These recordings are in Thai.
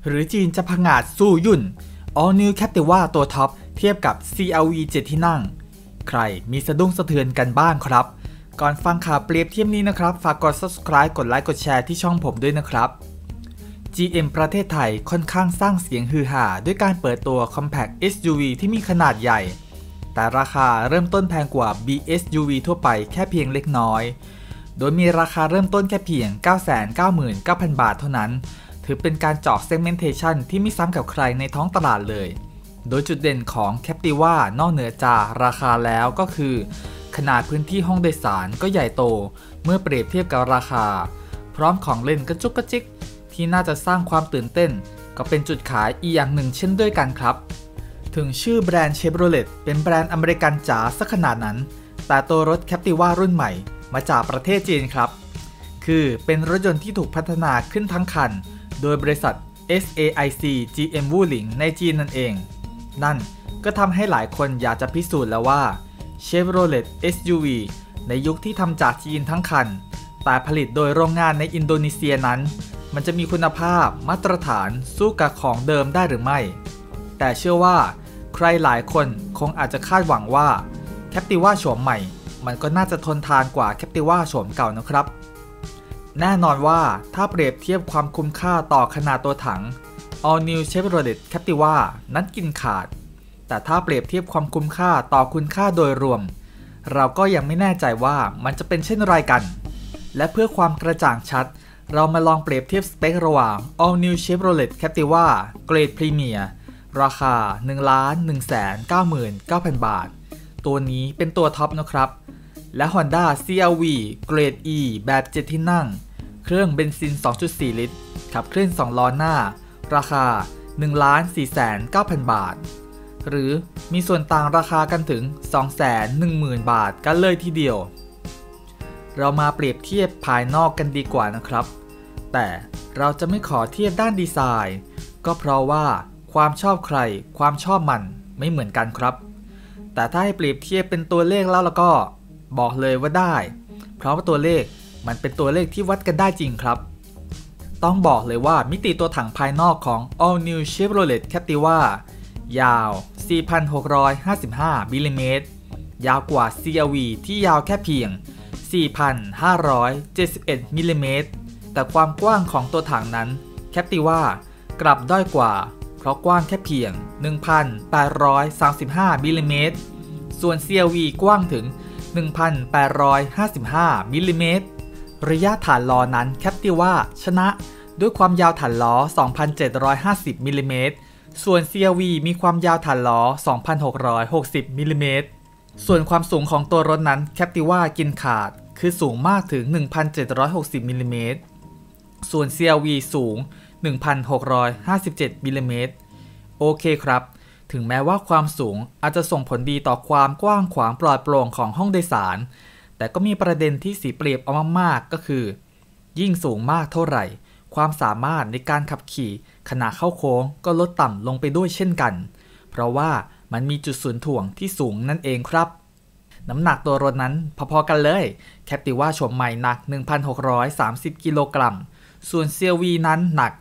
หรือจีนจะผงาดสู้ยุ่น All New Captiva ตัวท็อปเทียบกับ CR-V 7 ที่นั่งใครมีสะดุ้งสะเทือนกันบ้างครับก่อนฟังข่าวเปรียบเทียบนี้นะครับฝากกด Subscribe กดไลค์กดแชร์ที่ช่องผมด้วยนะครับ GM ประเทศไทยค่อนข้างสร้างเสียงฮือฮาด้วยการเปิดตัว Compact SUV ที่มีขนาดใหญ่แต่ราคาเริ่มต้นแพงกว่า BSUV ทั่วไปแค่เพียงเล็กน้อยโดยมีราคาเริ่มต้นแค่เพียง 999,000 บาทเท่านั้นถือเป็นการเจาะ segmentation ที่ไม่ซ้ำกับใครในท้องตลาดเลยโดยจุดเด่นของ Captiva นอกเหนือจากราคาแล้วก็คือขนาดพื้นที่ห้องโดยสารก็ใหญ่โตเมื่อเปรียบเทียบกับราคาพร้อมของเล่นกระจุกกระจิกที่น่าจะสร้างความตื่นเต้นก็เป็นจุดขายอีกอย่างหนึ่งเช่นด้วยกันครับถึงชื่อแบรนด์ Chevrolet เป็นแบรนด์อเมริกันจ๋าสักขนาดนั้นแต่ตัวรถ Captiva รุ่นใหม่มาจากประเทศจีนครับคือเป็นรถยนต์ที่ถูกพัฒนาขึ้นทั้งคันโดยบริษัท SAIC GM Wuling ในจีนนั่นเองนั่นก็ทำให้หลายคนอยากจะพิสูจน์แล้วว่า Chevrolet SUV ในยุคที่ทำจากจีนทั้งคันแต่ผลิตโดยโรงงานในอินโดนีเซียนั้นมันจะมีคุณภาพมาตรฐานสู้กับของเดิมได้หรือไม่แต่เชื่อว่าใครหลายคนคงอาจจะคาดหวังว่า Captiva โฉมใหม่มันก็น่าจะทนทานกว่า Captiva โฉมเก่านะครับแน่นอนว่าถ้าเปรียบเทียบความคุ้มค่าต่อขนาดตัวถัง All New Chevrolet Captiva นั้นกินขาดแต่ถ้าเปรียบเทียบความคุ้มค่าต่อคุณค่าโดยรวมเราก็ยังไม่แน่ใจว่ามันจะเป็นเช่นไรกันและเพื่อความกระจ่างชัดเรามาลองเปรียบเทียบสเปคระหว่าง All New Chevrolet Captiva เกรดพรีเมียร์ราคา 1,199,000 บาทตัวนี้เป็นตัวท็อปนะครับและ Honda CR-V เกรด E แบบ 7 ที่นั่งเครื่องเบนซิน 2.4 ลิตรขับเคลื่อน2ล้อหน้าราคา 1,490,000 บาทหรือมีส่วนต่างราคากันถึง 210,000 บาทกันเลยทีเดียวเรามาเปรียบเทียบภายนอกกันดีกว่านะครับแต่เราจะไม่ขอเทียบด้านดีไซน์ก็เพราะว่าความชอบใครความชอบมันไม่เหมือนกันครับแต่ถ้าให้เปรียบเทียบเป็นตัวเลขแล้วก็บอกเลยว่าได้เพราะว่าตัวเลขมันเป็นตัวเลขที่วัดกันได้จริงครับต้องบอกเลยว่ามิติตัวถังภายนอกของ All New Chevrolet Captiva ยาว 4,655 มิลลิเมตรยาวกว่า CR-V ที่ยาวแค่เพียง 4,571 มิลลิเมตรแต่ความกว้างของตัวถังนั้น Captiva กลับด้อยกว่าเพราะกว้างแค่เพียง 1,835 มิลลิเมตรส่วน CR-V กว้างถึง 1,855 มิลลิเมตรระยะฐานล้อนั้น Captiva ชนะด้วยความยาวฐานล้อ 2,750 มิลลิเมตรส่วน CR-V มีความยาวฐานล้อ 2,660 มิลลิเมตรส่วนความสูงของตัวรถนั้น Captiva กินขาดคือสูงมากถึง 1,760 มิลลิเมตรส่วน CR-V สูง 1,657 มิลลิเมตรโอเคครับถึงแม้ว่าความสูงอาจจะส่งผลดีต่อความกว้างขวางปลอดโปร่งของห้องโดยสารแต่ก็มีประเด็นที่เสียเปรียบเอามากๆก็คือยิ่งสูงมากเท่าไหร่ความสามารถในการขับขี่ขณะเข้าโค้งก็ลดต่ำลงไปด้วยเช่นกันเพราะว่ามันมีจุดศูนย์ถ่วงที่สูงนั่นเองครับน้ำหนักตัวรถนั้นพอๆกันเลย Captiva โฉมใหม่หนัก 1,630 กิโลกรัมส่วน CR-V นั้นหนัก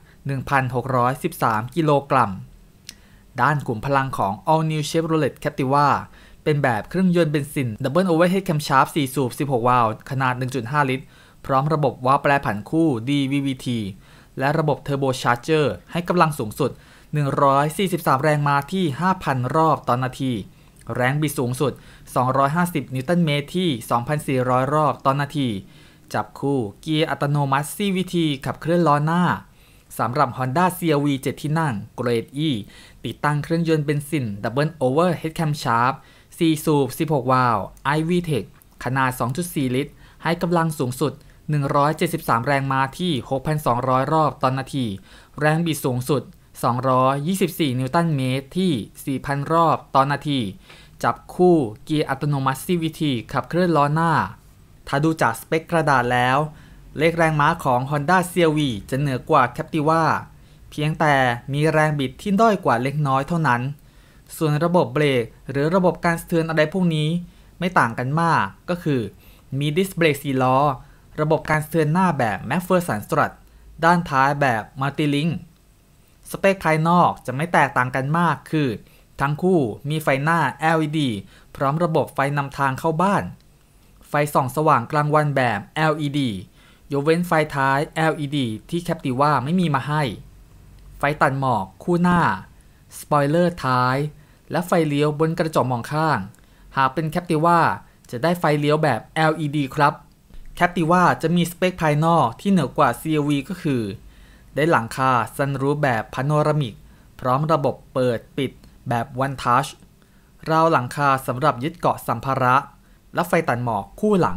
1,613 กิโลกรัมด้านขุมพลังของ All New Chevrolet Captiva เป็นแบบเครื่องยนต์เบนซิน Double Overhead Camshaft 4 สูบ 16 วาล์วขนาด 1.5 ลิตรพร้อมระบบวาล์วแปรผันคู่ DVVT และระบบ Turbo Charger ให้กำลังสูงสุด 143 แรงม้าที่ 5,000 รอบต่อนาทีแรงบิดสูงสุด 250 นิวตันเมตรที่ 2,400 รอบต่อนาทีจับคู่เกียร์อัตโนมัติ CVT ขับเคลื่อนล้อหน้าสำหรับ Honda CR-V 7 ที่นั่งเกรด E ติดตั้งเครื่องยนต์เบนซิน Double Overhead Camshaft 4 สูบ 16 วาล์ว iVTEC ขนาด 2.4 ลิตรให้กำลังสูงสุด 173 แรงม้าที่ 6,200 รอบต่อนาทีแรงบิดสูงสุด 224 นิวตันเมตรที่ 4,000 รอบต่อนาทีจับคู่เกียร์อัตโนมัติ CVT ขับเคลื่อนล้อหน้าถ้าดูจากสเปคกระดาษแล้วเลขแรงม้าของ Honda CR-V จะเหนือกว่า Captiva เพียงแต่มีแรงบิดที่ด้อยกว่าเล็กน้อยเท่านั้นส่วนระบบเบรกหรือระบบการสะเทือนอะไรพวกนี้ไม่ต่างกันมากก็คือมีดิสเบรก4 ล้อระบบการสะเทือนหน้าแบบ McPherson Strut ด้านท้ายแบบ Multilink สเปคภายนอกจะไม่แตกต่างกันมากคือทั้งคู่มีไฟหน้า LED พร้อมระบบไฟนำทางเข้าบ้านไฟส่องสว่างกลางวันแบบ LED ยกเว้นไฟท้าย LED ที่ Captiva ไม่มีมาให้ไฟตัดหมอกคู่หน้าสปอยเลอร์ท้ายและไฟเลี้ยวบนกระจกมองข้างหากเป็น Captiva จะได้ไฟเลี้ยวแบบ LED ครับ Captiva จะมีสเปคภายนอกที่เหนือกว่า CR-V ก็คือได้หลังคาซันรูฟแบบพาโนรามิกพร้อมระบบเปิดปิดแบบ One Touch ราวหลังคาสำหรับยึดเกาะสัมภาระและไฟตัดหมอกคู่หลัง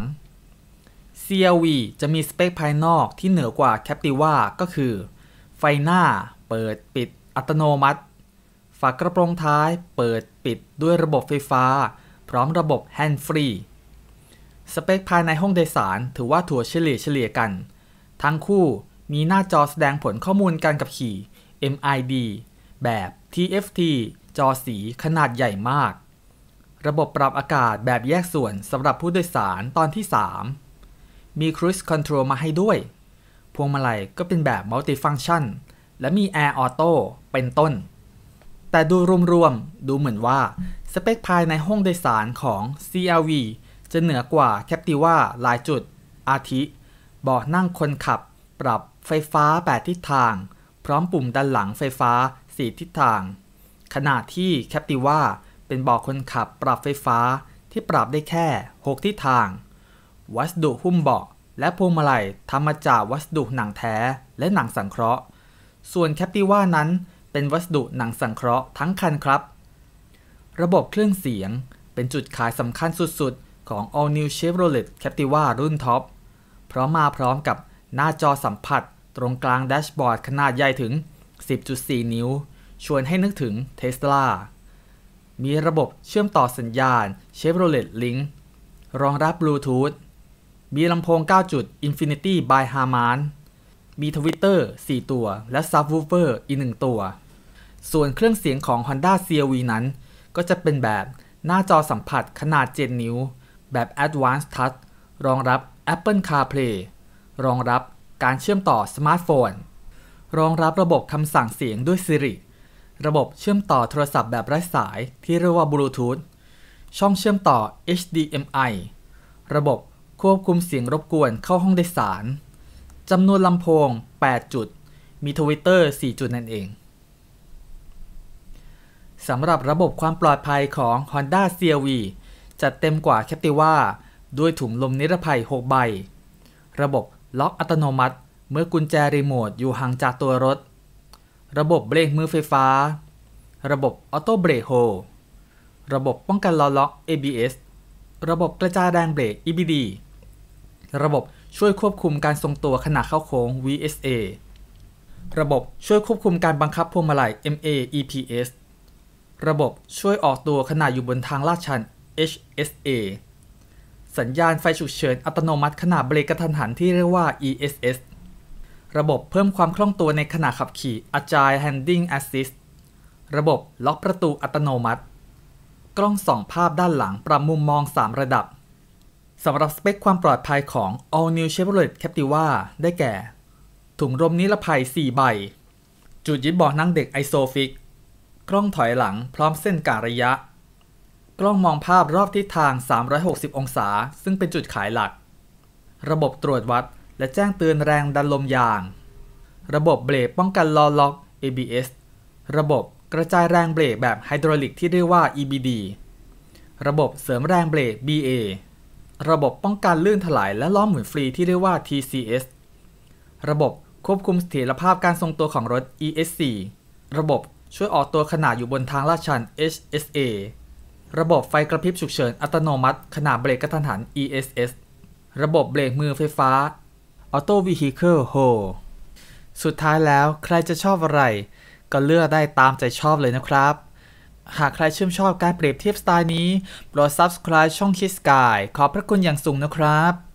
CR-V จะมีสเปคภายนอกที่เหนือกว่า Captiva ก็คือไฟหน้าเปิดปิดอัตโนมัติฝากระโปรงท้ายเปิดปิดด้วยระบบไฟฟ้าพร้อมระบบ Hand Free สเปคภายในห้องโดยสารถือว่าถั่วเฉลี่ยกันทั้งคู่มีหน้าจอแสดงผลข้อมูลการขับขี่ MID แบบ TFT จอสีขนาดใหญ่มากระบบปรับอากาศแบบแยกส่วนสำหรับผู้โดยสารตอนที่ 3 มี Cruise Control มาให้ด้วยพวงมาลัยก็เป็นแบบ Multifunction และมี Air Auto เป็นต้นแต่ดูรวมๆดูเหมือนว่าสเปคภายในห้องโดยสารของ CR-V จะเหนือกว่า Captiva หลายจุดอาทิเบาะนั่งคนขับปรับไฟฟ้า8ทิศทางพร้อมปุ่มด้านหลังไฟฟ้า4ทิศทางขณะที่ Captiva เป็นเบาะคนขับปรับไฟฟ้าที่ปรับได้แค่6ทิศทางวัสดุหุ้มเบาะและพวงมาลัยทำมาจากวัสดุหนังแท้และหนังสังเคราะห์ส่วน Captiva นั้นเป็นวัสดุหนังสังเคราะห์ทั้งคันครับระบบเครื่องเสียงเป็นจุดขายสำคัญสุดๆของ All New Chevrolet Captiva รุ่นท็อปเพราะมาพร้อมกับหน้าจอสัมผัสตรงกลางแดชบอร์ดขนาดใหญ่ถึง 10.4 นิ้วชวนให้นึกถึง Tesla มีระบบเชื่อมต่อสัญญาณ Chevrolet Link รองรับ Bluetooth มีลำโพง 9 จุด Infinity by Harman มีทวิตเตอร์ 4 ตัวและ Subwoofer อีก 1 ตัวส่วนเครื่องเสียงของ Honda CR-V นั้นก็จะเป็นแบบหน้าจอสัมผัสขนาด 7 นิ้วแบบ Advanced Touch รองรับ Apple CarPlay รองรับการเชื่อมต่อสมาร์ทโฟนรองรับระบบคำสั่งเสียงด้วย Siri ระบบเชื่อมต่อโทรศัพท์แบบไร้สายที่เรียกว่า Bluetooth ช่องเชื่อมต่อ HDMI ระบบควบคุมเสียงรบกวนเข้าห้องโดยสารจำนวนลำโพง 8 จุดมีทวิตเตอร์ 4 จุดนั่นเองสำหรับระบบความปลอดภัยของ Honda CR-V จัดเต็มกว่า Captiva ด้วยถุงลมนิรภัย 6 ใบระบบล็อกอัตโนมัติเมื่อกุญแจรีโมทอยู่ห่างจากตัวรถระบบเบรกมือไฟฟ้าระบบออโต้เบรกโฮระบบป้องกันล้อล็อก ABS ระบบกระจายแรงเบรก EBD ระบบช่วยควบคุมการทรงตัวขณะเข้าโค้ง VSA ระบบช่วยควบคุมการบังคับพวงมาลัย MAEPS ระบบช่วยออกตัวขณะอยู่บนทางลาดชัน HSA สัญญาณไฟฉุกเฉินอัตโนมัติขณะเบรกกระทันหันที่เรียกว่า ESS ระบบเพิ่มความคล่องตัวในขณะขับขี่ Agile Handling Assist ระบบล็อกประตูอัตโนมัติกล้องส่องภาพด้านหลังปรับมุมมอง3ระดับสำหรับสเปคความปลอดภัยของ All New Chevrolet Captiva ได้แก่ถุงลมนิรภัย 4 ใบจุดยึดเบาะนั่งเด็ก ISOFIX กล้องถอยหลังพร้อมเส้นกะระยะกล้องมองภาพรอบทิศทาง360องศาซึ่งเป็นจุดขายหลักระบบตรวจวัดและแจ้งเตือนแรงดันลมยางระบบเบรกป้องกันล้อล็อก ABS ระบบกระจายแรงเบรกแบบไฮดรอลิกที่เรียกว่า EBD ระบบเสริมแรงเบรก BA ระบบป้องกันลื่นถลายและล้อหมุนฟรีที่เรียกว่า TCS ระบบควบคุมเสถียรภาพการทรงตัวของรถ ESC ระบบช่วยออกตัวขณะอยู่บนทางลาดชัน HSA ระบบไฟกระพริบฉุกเฉินอัตโนมัติขณะเบรกกระทันหัน ESS ระบบเบรกมือไฟฟ้า Auto Vehicle Hold สุดท้ายแล้วใครจะชอบอะไรก็เลือกได้ตามใจชอบเลยนะครับหากใครชื่นชอบการเปรียบเทียบสไตล์นี้โปรด Subscribe ช่อง Kiss Sky ขอบพระคุณอย่างสูงนะครับ